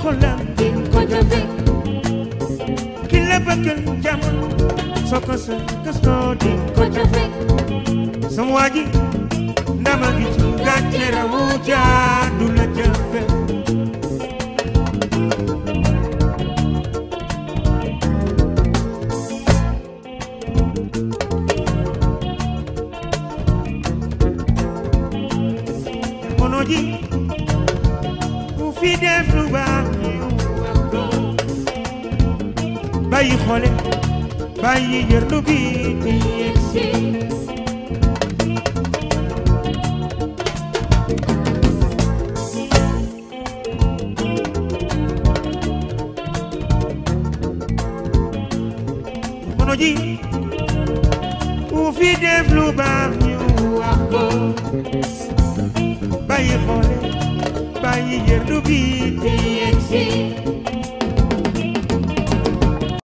xolam di ko jafe ki la bëggal jàmm soo ko sa gëstoo di ko jafe sama waa ji ndama gi ci gàcce rawu jaadu la jafe mono ji ku fi def lu baax bàyyi xoole bàyyi yërlu bi di yegsi mono ji ku fi def lu baax